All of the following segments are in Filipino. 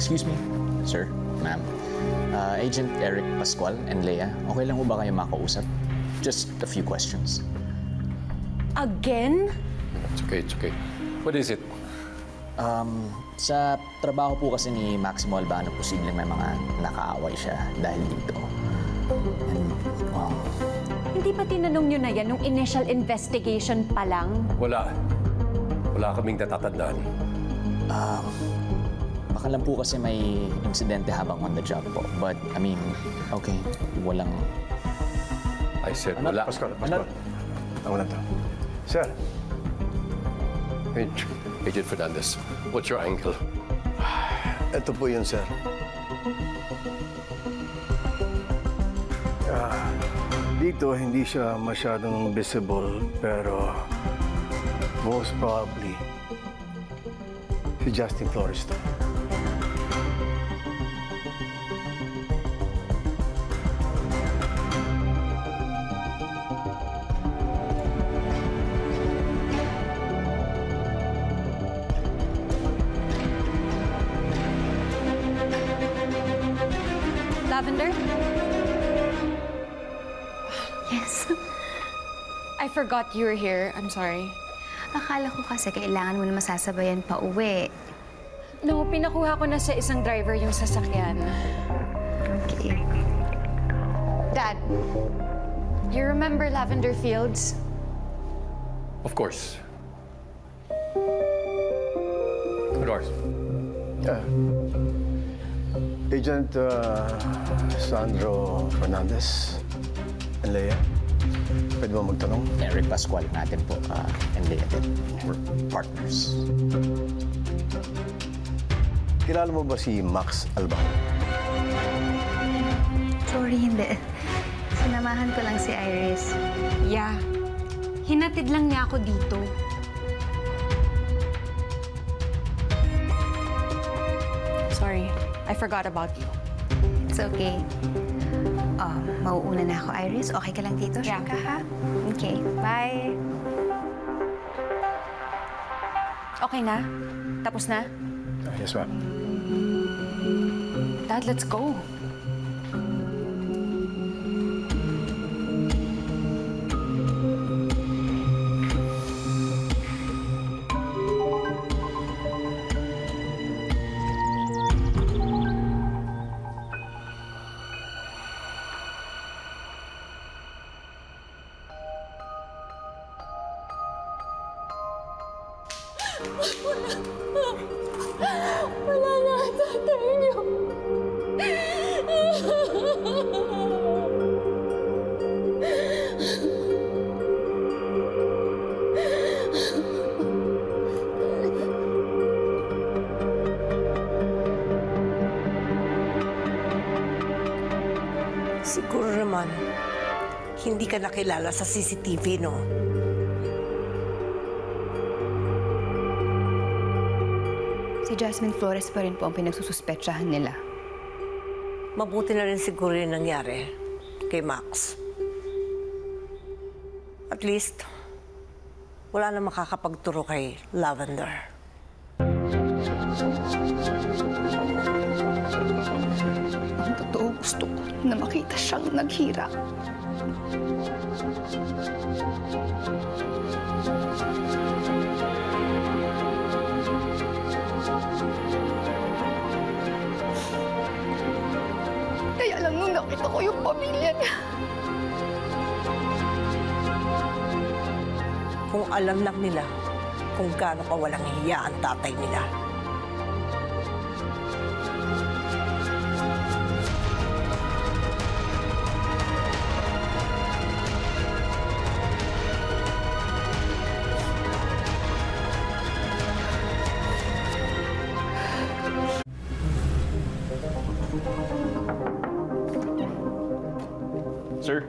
Excuse me, sir, ma'am. Agent Eric Pascual and Leia, okay lang ho ba kayo makausap? Just a few questions. Again? It's okay. What is it? Sa trabaho po kasi ni Maximo Albano, posibleng may mga nakaaway siya dahil dito. And, Hindi ba tinanong nyo na yan nung initial investigation pa lang? Wala kaming natatandaan. Baka lang po kasi may insidente habang on the job po. But, I mean, okay, walang... I said, wala. Pascual. Ako na to. Sir. Agent Fernandez, what's your angle? Ito po yun, sir. Dito, hindi siya masyadong visible, pero most probably si Justin Flores to. Lavender? Yes. I forgot you were here. I'm sorry. Akala ko kasi kailangan mo na masasabayan pa uwi. No, pinakuha ko na sa isang driver yung sasakyan. Okay. Dad, you remember Lavender Fields? Of course. Dolores. Agent Sandro Fernandez and Leia, pwede ba magtanong? Eric Pascual natin po, and Leia din. We're partners. Kilala mo ba si Max Albano? Sorry, hindi. Sinamahan ko lang si Iris. Yeah. Hinatid lang niya ako dito. Sorry, I forgot about you. It's okay. Mauuna na ako, Iris. Okay ka lang dito? Yeah. Sure ka, ha? Okay, bye. Okay na? Tapos na? Yes, ma'am. Dad, let's go. Wala na ang tatay niyo. Siguro naman, hindi ka nakilala sa CCTV, no? Si Jasmine Flores pa rin po ang pinagsususpetsahan nila. Mabuti na rin siguro yung nangyari kay Max. At least, wala na makakapagturo kay Lavender. Ang totoo, gusto ko na makita siyang naghirap. Kaya lang nung nakita ko yung pamilya niya. Kung alam lang nila kung gaano ka walang hiya ang tatay nila. Sir?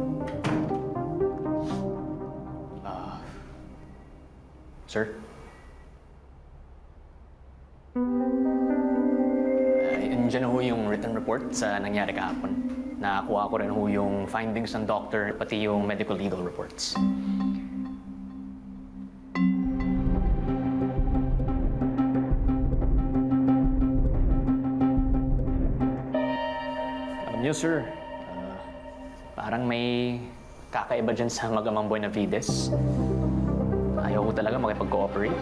Sir? Nandiyan ho yung written report sa nangyari kahapon. Nakakuha ko rin ho yung findings ng doctor, pati yung medical legal reports. nyo, sir. Parang may kakaiba dyan sa mag-amang Buenavides. Ayaw ko talaga makipag-cooperate.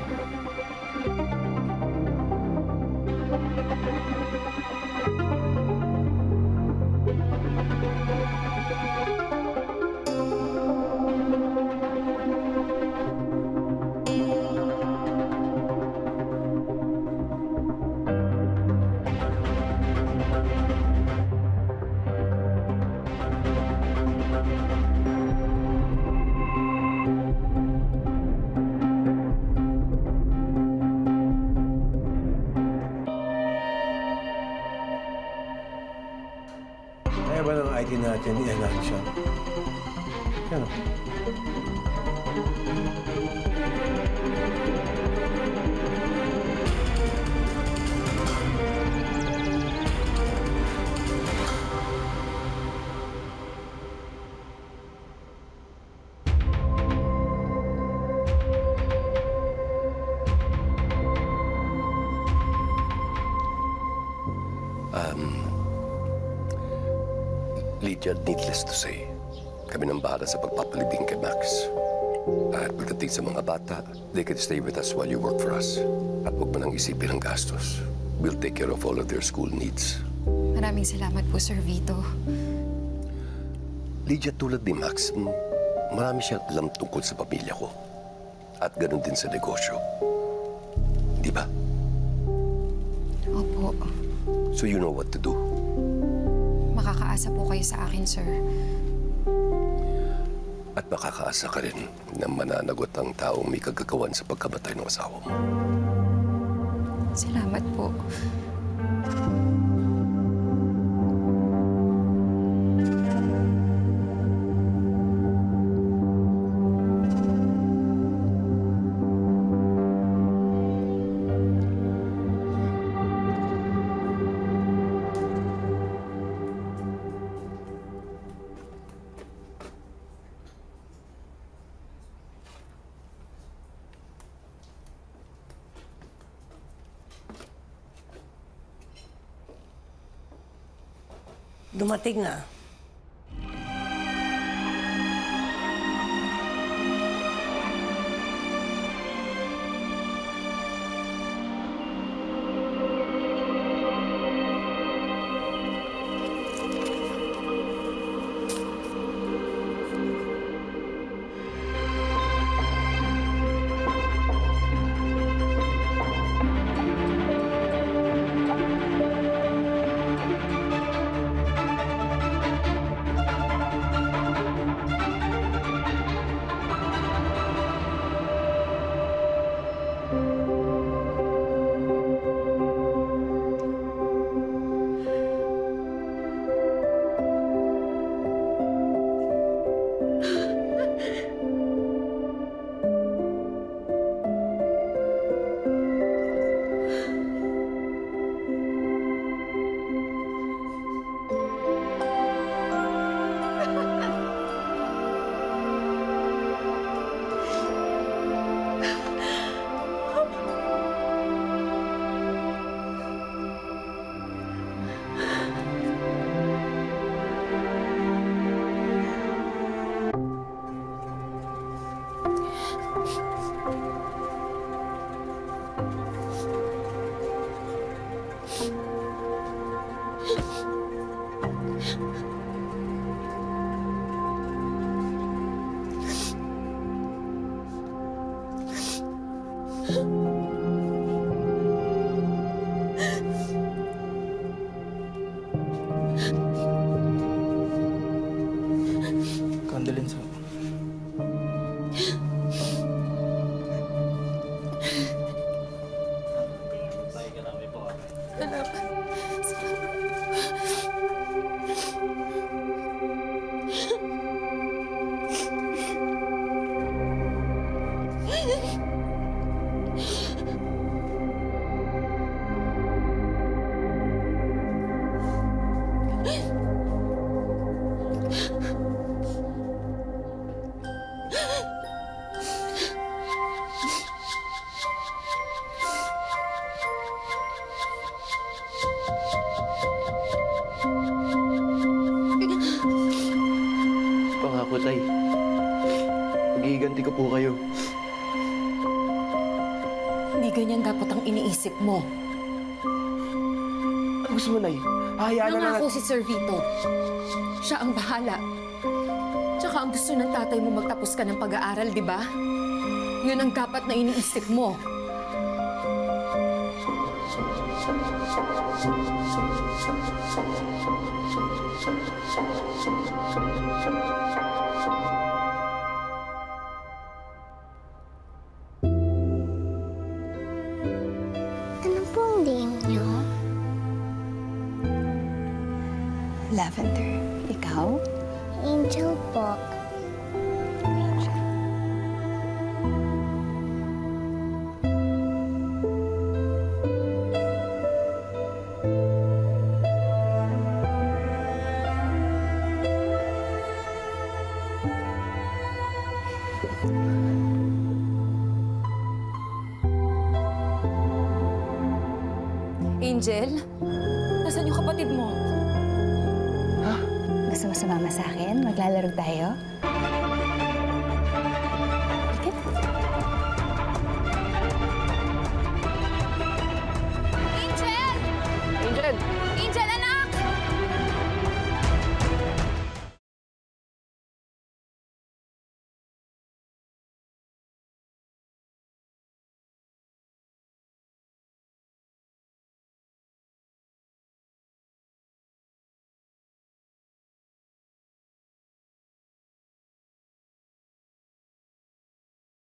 Kaya ba ng ID natin i-enhance siya? Yan o. Lydia, needless to say, kami nang bahala sa pagpapalibing kay Max. At pagdating sa mga bata, they can stay with us while you work for us. At huwag mo nang isipin ang gastos. We'll take care of all of their school needs. Maraming salamat po, Sir Vito. Lydia, tulad ni Max, marami siyang alam tungkol sa pamilya ko. At ganun din sa negosyo. Di ba? Opo. So you know what to do. Makakaasa po kayo sa akin, sir. At makakaasa ka rin na mananagot ang taong may kagagawan sa pagkamatay ng asawa mo. Salamat po. Dumating na. Condolence ho. po, Tay. Magiganti ko po kayo. Hindi ganyan dapat ang iniisip mo. Ano gusto mo, Nay? Hayaan na lang. Nangako si Sir Vito. Siya ang bahala. Tsaka ang gusto ng tatay mo magtapos ka ng pag-aaral, di ba? Yun ang dapat na iniisip mo. Ano pong name niyo? Lavender, ikaw? Angel po. Angel, nasaan yung kapatid mo? Gusto mo sumama sa akin? Maglalaro tayo?